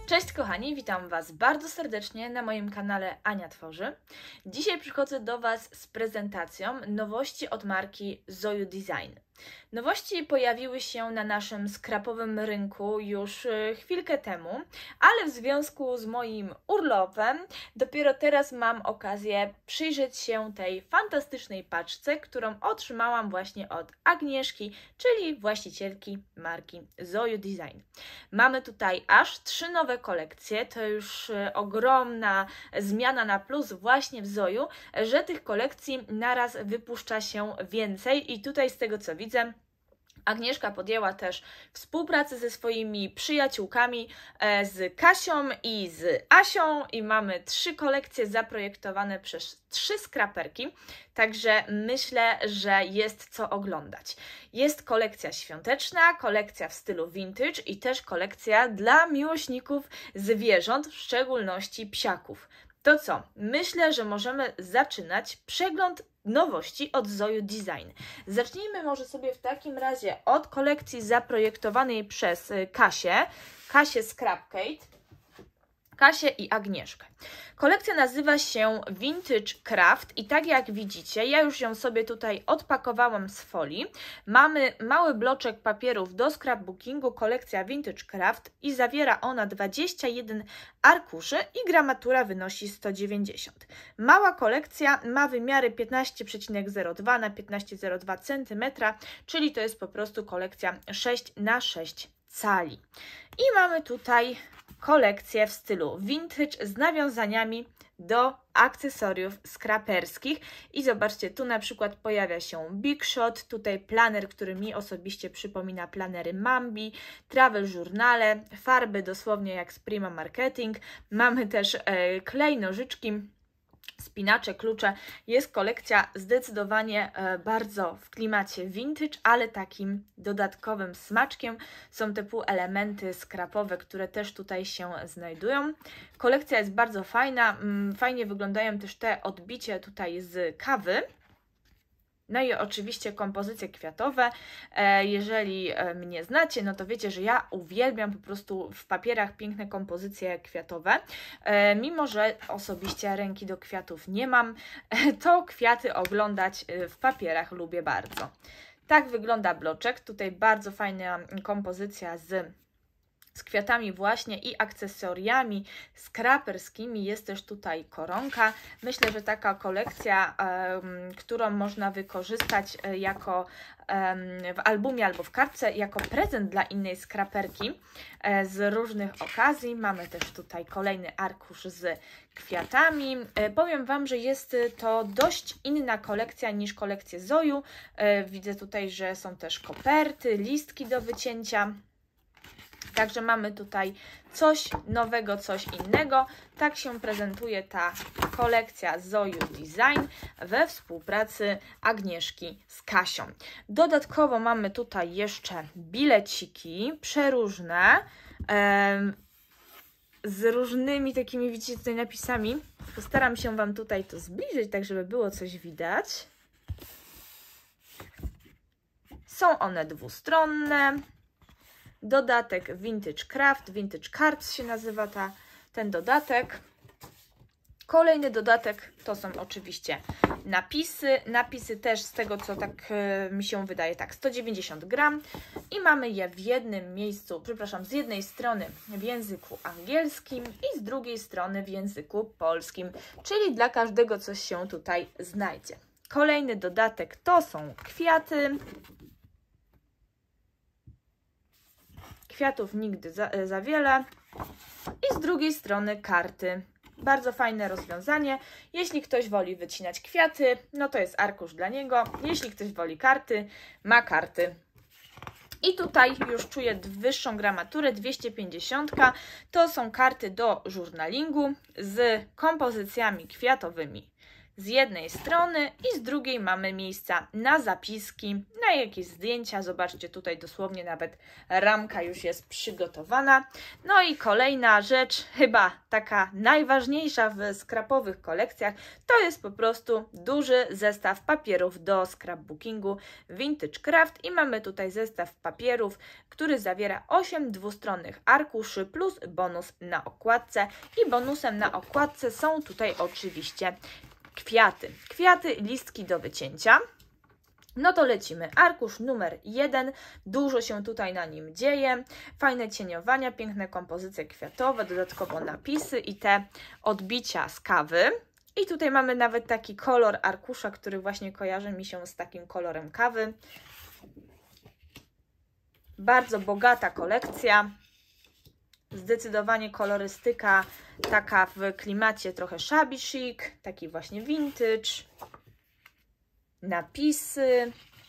Cześć kochani, witam Was bardzo serdecznie na moim kanale Ania Tworzy. Dzisiaj przychodzę do Was z prezentacją nowości od marki Zoju Design. Nowości pojawiły się na naszym skrapowym rynku już chwilkę temu, ale w związku z moim urlopem dopiero teraz mam okazję przyjrzeć się tej fantastycznej paczce, którą otrzymałam właśnie od Agnieszki, czyli właścicielki marki Zoju Design. Mamy tutaj aż 3 nowe kolekcje, to już ogromna zmiana na plus właśnie w Zoju, że tych kolekcji naraz wypuszcza się więcej i tutaj z tego co widzę, Agnieszka podjęła też współpracę ze swoimi przyjaciółkami, z Kasią i z Asią i mamy 3 kolekcje zaprojektowane przez 3 skraperki, także myślę, że jest co oglądać. Jest kolekcja świąteczna, kolekcja w stylu vintage i też kolekcja dla miłośników zwierząt, w szczególności psiaków. To co? Myślę, że możemy zaczynać przegląd nowości od Zoju Design. Zacznijmy może sobie w takim razie od kolekcji zaprojektowanej przez Kasię Scrapcade, Kasię i Agnieszkę. Kolekcja nazywa się Vintage Craft i tak jak widzicie, ja już ją sobie tutaj odpakowałam z folii. Mamy mały bloczek papierów do scrapbookingu, kolekcja Vintage Craft i zawiera ona 21 arkuszy i gramatura wynosi 190. Mała kolekcja ma wymiary 15,02 na 15,02 cm, czyli to jest po prostu kolekcja 6 na 6 cali. I mamy tutaj kolekcję w stylu vintage z nawiązaniami do akcesoriów skraperskich i zobaczcie, tu na przykład pojawia się Big Shot, tutaj planer, który mi osobiście przypomina planery Mambi, travel journale, farby dosłownie jak z Prima Marketing, mamy też klej, nożyczki, spinacze, klucze. Jest kolekcja zdecydowanie bardzo w klimacie vintage, ale takim dodatkowym smaczkiem. Są te półelementy skrapowe, które też tutaj się znajdują. Kolekcja jest bardzo fajna, fajnie wyglądają też te odbicie tutaj z kawy. No i oczywiście kompozycje kwiatowe. Jeżeli mnie znacie, no to wiecie, że ja uwielbiam po prostu w papierach piękne kompozycje kwiatowe. Mimo że osobiście ręki do kwiatów nie mam, to kwiaty oglądać w papierach lubię bardzo. Tak wygląda bloczek. Tutaj bardzo fajna kompozycja z kwiatami właśnie i akcesoriami skraperskimi. Jest też tutaj koronka. Myślę, że taka kolekcja, którą można wykorzystać jako w albumie albo w kartce, jako prezent dla innej skraperki z różnych okazji. Mamy też tutaj kolejny arkusz z kwiatami. Powiem Wam, że jest to dość inna kolekcja niż kolekcje Zoju. Widzę tutaj, że są też koperty, listki do wycięcia. Także mamy tutaj coś nowego, coś innego. Tak się prezentuje ta kolekcja Zoju Design we współpracy Agnieszki z Kasią. Dodatkowo mamy tutaj jeszcze bileciki przeróżne z różnymi takimi, widzicie, tutaj napisami. Postaram się Wam tutaj to zbliżyć, tak żeby było coś widać. Są one dwustronne. Dodatek Vintage Craft, Vintage Cards się nazywa ten dodatek. Kolejny dodatek to są oczywiście napisy. Napisy też z tego, co tak mi się wydaje, tak 190 gram. I mamy je w jednym miejscu, przepraszam, z jednej strony w języku angielskim i z drugiej strony w języku polskim. Czyli dla każdego coś się tutaj znajdzie. Kolejny dodatek to są kwiaty. Kwiatów nigdy za wiele. I z drugiej strony karty. Bardzo fajne rozwiązanie. Jeśli ktoś woli wycinać kwiaty, no to jest arkusz dla niego. Jeśli ktoś woli karty, ma karty. I tutaj już czuję wyższą gramaturę, 250. To są karty do żurnalingu z kompozycjami kwiatowymi z jednej strony i z drugiej mamy miejsca na zapiski, na jakieś zdjęcia. Zobaczcie, tutaj dosłownie nawet ramka już jest przygotowana. No i kolejna rzecz, chyba taka najważniejsza w scrapowych kolekcjach, to jest po prostu duży zestaw papierów do scrapbookingu Vintage Craft i mamy tutaj zestaw papierów, który zawiera 8 dwustronnych arkuszy plus bonus na okładce i bonusem na okładce są tutaj oczywiście kwiaty, listki do wycięcia. No to lecimy. Arkusz numer 1. Dużo się tutaj na nim dzieje. Fajne cieniowania, piękne kompozycje kwiatowe, dodatkowo napisy i te odbicia z kawy. I tutaj mamy nawet taki kolor arkusza, który właśnie kojarzy mi się z takim kolorem kawy. Bardzo bogata kolekcja. Zdecydowanie kolorystyka taka w klimacie trochę shabby chic, taki właśnie vintage. Napisy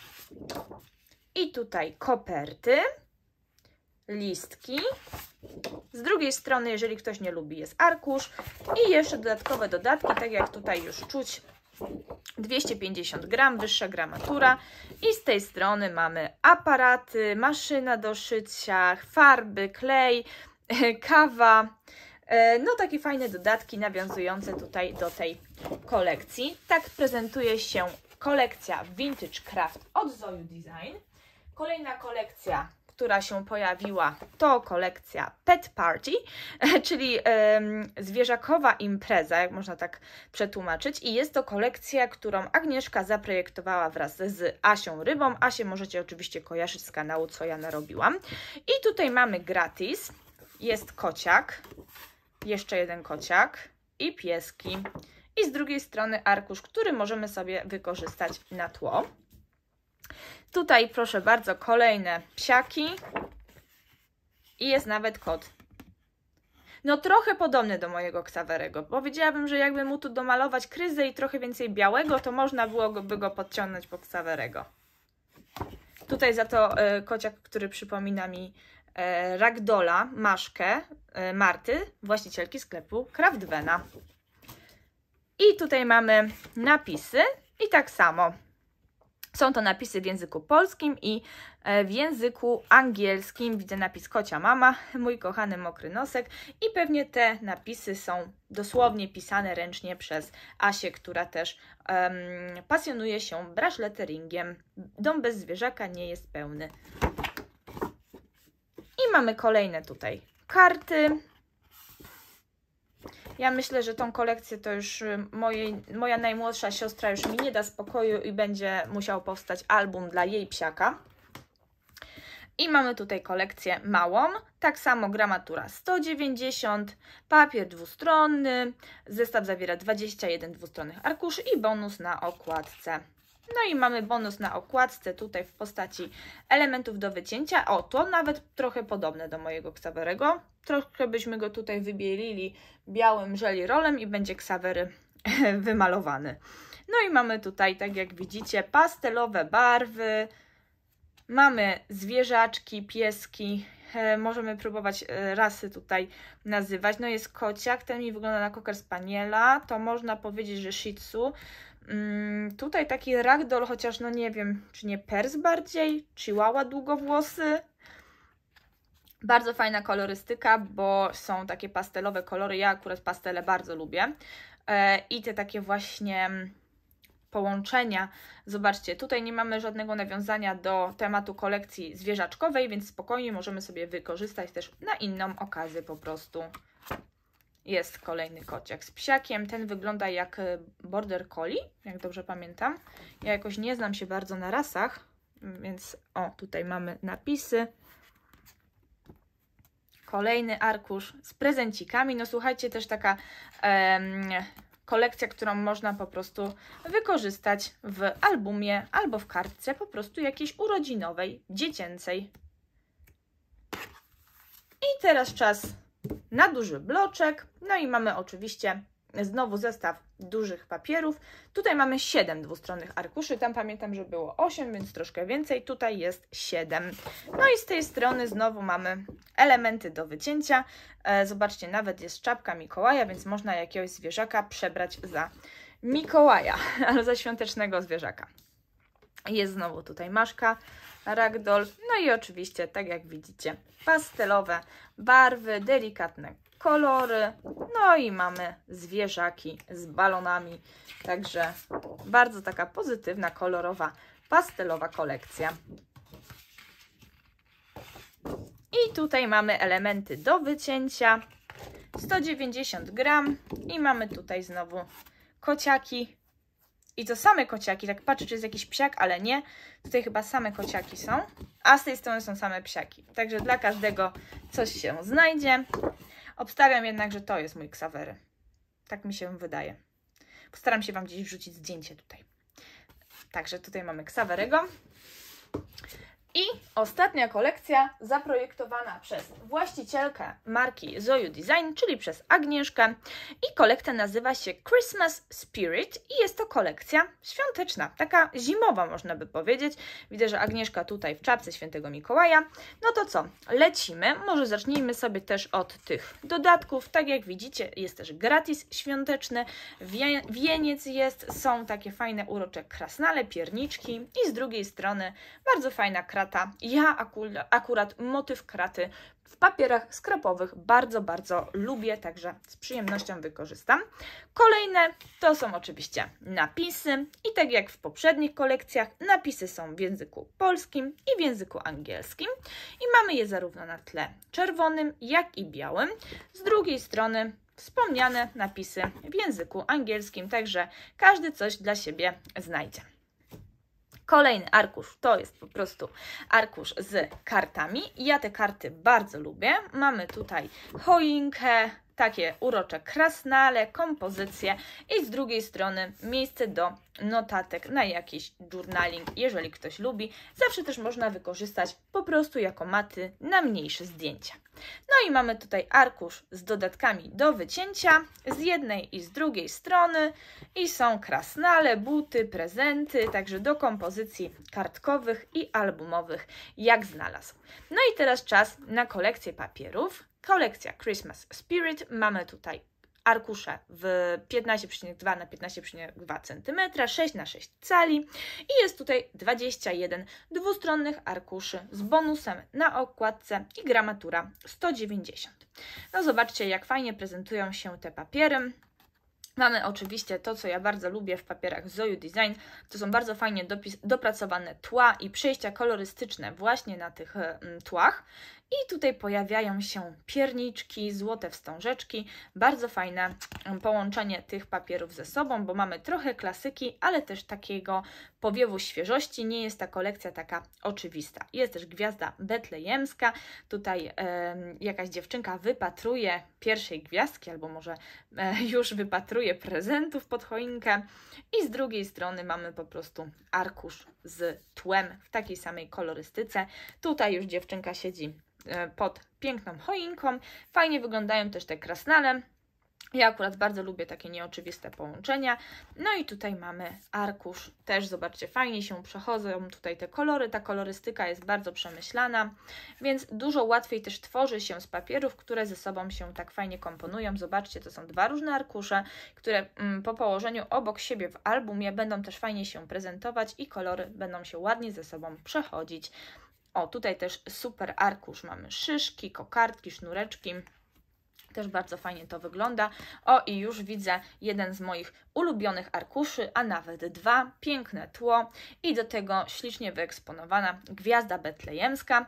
i tutaj koperty, listki. Z drugiej strony, jeżeli ktoś nie lubi, jest arkusz i jeszcze dodatkowe dodatki, tak jak tutaj już czuć, 250 gram, wyższa gramatura i z tej strony mamy aparaty, maszyna do szycia, farby, klej, kawa. No takie fajne dodatki nawiązujące tutaj do tej kolekcji. Tak prezentuje się kolekcja Vintage Craft od Zoju Design. Kolejna kolekcja, która się pojawiła, to kolekcja Pet Party, czyli zwierzakowa impreza, jak można tak przetłumaczyć. I jest to kolekcja, którą Agnieszka zaprojektowała wraz z Asią Rybą. Asię możecie oczywiście kojarzyć z kanału Co ja narobiłam. I tutaj mamy gratis, jest kociak, jeszcze jeden kociak i pieski. I z drugiej strony arkusz, który możemy sobie wykorzystać na tło. Tutaj proszę bardzo kolejne psiaki i jest nawet kot. No trochę podobny do mojego Xaverego. Powiedziałabym, że jakby mu tu domalować kryzę i trochę więcej białego, to można byłoby go podciągnąć po Xaverego. Tutaj za to kociak, który przypomina mi Ragdolla, Maszkę, Marty, właścicielki sklepu Craftwena. I tutaj mamy napisy i tak samo. Są to napisy w języku polskim i w języku angielskim. Widzę napis Kocia Mama, mój kochany mokry nosek i pewnie te napisy są dosłownie pisane ręcznie przez Asię, która też pasjonuje się brush letteringiem. Dom bez zwierzaka nie jest pełny. I mamy kolejne tutaj karty. Ja myślę, że tą kolekcję to już moja najmłodsza siostra już mi nie da spokoju i będzie musiał powstać album dla jej psiaka. I mamy tutaj kolekcję małą, tak samo gramatura 190, papier dwustronny, zestaw zawiera 21 dwustronnych arkuszy i bonus na okładce. No i mamy bonus na okładce tutaj w postaci elementów do wycięcia. O, to nawet trochę podobne do mojego Xaverego. Trochę byśmy go tutaj wybielili białym żeli rolem i będzie Xavery wymalowany. No i mamy tutaj, tak jak widzicie, pastelowe barwy. Mamy zwierzaczki, pieski. Możemy próbować rasy tutaj nazywać. No jest kociak, ten mi wygląda na Cocker Spaniela. To można powiedzieć, że Shih Tzu. Tutaj taki ragdoll, chociaż no nie wiem, czy nie pers bardziej, chihuahua długowłosy. Bardzo fajna kolorystyka, bo są takie pastelowe kolory. Ja akurat pastele bardzo lubię. I te takie właśnie połączenia. Zobaczcie, tutaj nie mamy żadnego nawiązania do tematu kolekcji zwierzaczkowej, więc spokojnie możemy sobie wykorzystać też na inną okazję po prostu. Jest kolejny kociak z psiakiem. Ten wygląda jak border collie, jak dobrze pamiętam. Ja jakoś nie znam się bardzo na rasach, więc o, tutaj mamy napisy. Kolejny arkusz z prezencikami. No słuchajcie, też taka kolekcja, którą można po prostu wykorzystać w albumie albo w kartce po prostu jakiejś urodzinowej, dziecięcej. I teraz czas na duży bloczek. No i mamy oczywiście znowu zestaw dużych papierów. Tutaj mamy 7 dwustronnych arkuszy. Tam pamiętam, że było 8, więc troszkę więcej. Tutaj jest 7. No i z tej strony znowu mamy elementy do wycięcia. Zobaczcie, nawet jest czapka Mikołaja, więc można jakiegoś zwierzaka przebrać za Mikołaja, ale za świątecznego zwierzaka. Jest znowu tutaj maszka, ragdoll, no i oczywiście, tak jak widzicie, pastelowe barwy, delikatne kolory, no i mamy zwierzaki z balonami, także bardzo taka pozytywna, kolorowa, pastelowa kolekcja. I tutaj mamy elementy do wycięcia, 190 gram i mamy tutaj znowu kociaki. I to same kociaki, tak patrzę, czy jest jakiś psiak, ale nie. Tutaj chyba same kociaki są, a z tej strony są same psiaki. Także dla każdego coś się znajdzie. Obstawiam jednak, że to jest mój Ksawery. Tak mi się wydaje. Postaram się Wam gdzieś wrzucić zdjęcie tutaj. Także tutaj mamy Ksawerego. I ostatnia kolekcja zaprojektowana przez właścicielkę marki Zoju Design, czyli przez Agnieszkę. I kolekcja nazywa się Christmas Spirit i jest to kolekcja świąteczna, taka zimowa można by powiedzieć. Widzę, że Agnieszka tutaj w czapce Świętego Mikołaja. No to co, lecimy. Może zacznijmy sobie też od tych dodatków. Tak jak widzicie, jest też gratis świąteczny, wieniec jest, są takie fajne urocze krasnale, pierniczki i z drugiej strony bardzo fajna krata. Ja akurat motyw kraty w papierach skrapowych bardzo lubię, także z przyjemnością wykorzystam. Kolejne to są oczywiście napisy i tak jak w poprzednich kolekcjach, napisy są w języku polskim i w języku angielskim i mamy je zarówno na tle czerwonym, jak i białym. Z drugiej strony wspomniane napisy w języku angielskim, także każdy coś dla siebie znajdzie. Kolejny arkusz to jest po prostu arkusz z kartami. Ja te karty bardzo lubię. Mamy tutaj choinkę, takie urocze krasnale, kompozycje i z drugiej strony miejsce do notatek na jakiś journaling, jeżeli ktoś lubi. Zawsze też można wykorzystać po prostu jako maty na mniejsze zdjęcia. No i mamy tutaj arkusz z dodatkami do wycięcia z jednej i z drugiej strony i są krasnale, buty, prezenty, także do kompozycji kartkowych i albumowych jak znalazł. No i teraz czas na kolekcję papierów. Kolekcja Christmas Spirit. Mamy tutaj arkusze w 15,2 na 15,2 cm, 6 na 6 cali i jest tutaj 21 dwustronnych arkuszy z bonusem na okładce i gramatura 190. No zobaczcie, jak fajnie prezentują się te papiery. Mamy oczywiście to, co ja bardzo lubię w papierach Zoju Design, to są bardzo fajnie dopracowane tła i przejścia kolorystyczne właśnie na tych tłach. I tutaj pojawiają się pierniczki, złote wstążeczki, bardzo fajne połączenie tych papierów ze sobą, bo mamy trochę klasyki, ale też takiego powiewu świeżości, nie jest ta kolekcja taka oczywista. Jest też gwiazda betlejemska, tutaj jakaś dziewczynka wypatruje pierwszej gwiazdki, albo może już wypatruje prezentów pod choinkę i z drugiej strony mamy po prostu arkusz z tłem w takiej samej kolorystyce. Tutaj już dziewczynka siedzi pod piękną choinką. Fajnie wyglądają też te krasnale. Ja akurat bardzo lubię takie nieoczywiste połączenia. No i tutaj mamy arkusz. Też zobaczcie, fajnie się przechodzą tutaj te kolory. Ta kolorystyka jest bardzo przemyślana, więc dużo łatwiej też tworzy się z papierów, które ze sobą się tak fajnie komponują. Zobaczcie, to są dwa różne arkusze, które po położeniu obok siebie w albumie będą też fajnie się prezentować i kolory będą się ładnie ze sobą przechodzić. O, tutaj też super arkusz. Mamy szyszki, kokardki, sznureczki. Też bardzo fajnie to wygląda. O, i już widzę jeden z moich ulubionych arkuszy, a nawet dwa. Piękne tło i do tego ślicznie wyeksponowana gwiazda betlejemska.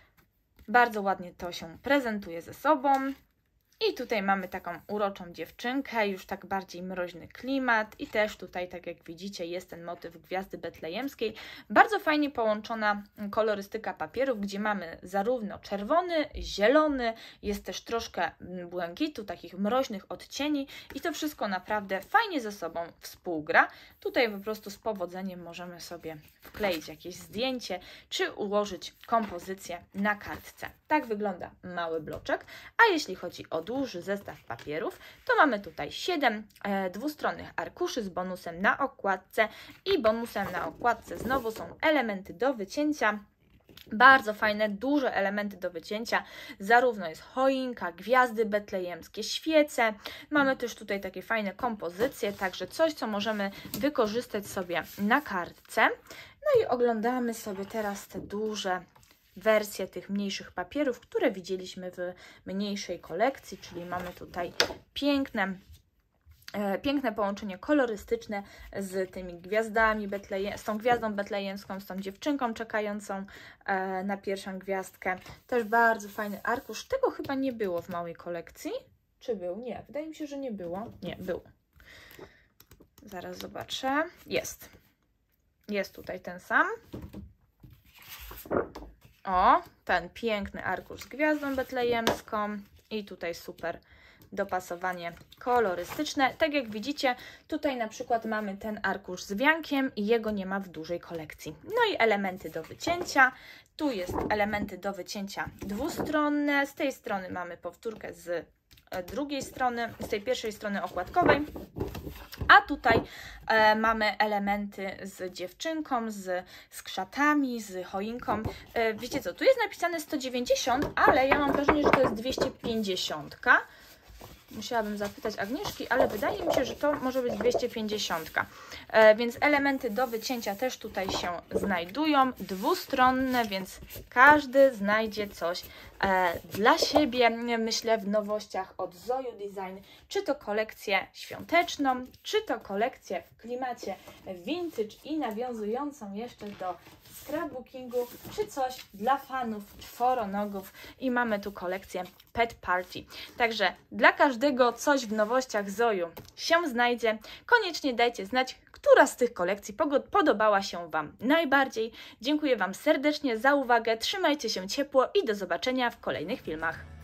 Bardzo ładnie to się prezentuje ze sobą. I tutaj mamy taką uroczą dziewczynkę, już tak bardziej mroźny klimat i też tutaj, tak jak widzicie, jest ten motyw gwiazdy betlejemskiej. Bardzo fajnie połączona kolorystyka papierów, gdzie mamy zarówno czerwony, zielony, jest też troszkę błękitu, takich mroźnych odcieni i to wszystko naprawdę fajnie ze sobą współgra. Tutaj po prostu z powodzeniem możemy sobie wkleić jakieś zdjęcie, czy ułożyć kompozycję na kartce. Tak wygląda mały bloczek, a jeśli chodzi o duży zestaw papierów, to mamy tutaj 7 dwustronnych arkuszy z bonusem na okładce i bonusem na okładce znowu są elementy do wycięcia. Bardzo fajne, duże elementy do wycięcia, zarówno jest choinka, gwiazdy betlejemskie, świece. Mamy też tutaj takie fajne kompozycje, także coś, co możemy wykorzystać sobie na kartce. No i oglądamy sobie teraz te duże wersje tych mniejszych papierów, które widzieliśmy w mniejszej kolekcji, czyli mamy tutaj piękne połączenie kolorystyczne z tymi gwiazdami, z tą gwiazdą betlejemską, z tą dziewczynką czekającą na pierwszą gwiazdkę. Też bardzo fajny arkusz. Tego chyba nie było w małej kolekcji. Czy był? Nie, wydaje mi się, że nie było. Nie, był. Zaraz zobaczę. Jest. Jest tutaj ten sam. O, ten piękny arkusz z gwiazdą betlejemską i tutaj super dopasowanie kolorystyczne. Tak jak widzicie, tutaj na przykład mamy ten arkusz z wiankiem i jego nie ma w dużej kolekcji. No i elementy do wycięcia. Tu jest elementy do wycięcia dwustronne. Z tej strony mamy powtórkę z drugiej strony, z tej pierwszej strony okładkowej. A tutaj mamy elementy z dziewczynką, z krzatami, z choinką. Wiecie co, tu jest napisane 190, ale ja mam wrażenie, że to jest 250. Musiałabym zapytać Agnieszki, ale wydaje mi się, że to może być 250. Więc elementy do wycięcia też tutaj się znajdują, dwustronne, więc każdy znajdzie coś dla siebie, myślę, w nowościach od Zoju Design, czy to kolekcję świąteczną, czy to kolekcję w klimacie vintage i nawiązującą jeszcze do scrapbookingu, czy coś dla fanów czworonogów i mamy tu kolekcję Pet Party. Także dla każdego coś w nowościach Zoju się znajdzie. Koniecznie dajcie znać, która z tych kolekcji podobała się Wam najbardziej. Dziękuję Wam serdecznie za uwagę, trzymajcie się ciepło i do zobaczenia w kolejnych filmach.